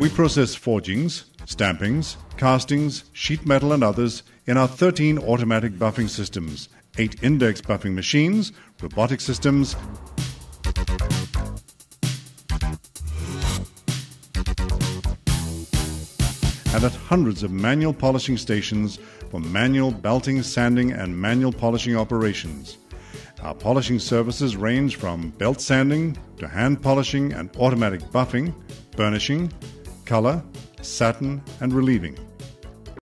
We process forgings, stampings, castings, sheet metal and others in our 13 automatic buffing systems, 8 index buffing machines, robotic systems, and at hundreds of manual polishing stations for manual belting, sanding and manual polishing operations. Our polishing services range from belt sanding to hand polishing and automatic buffing, burnishing, color, satin and relieving.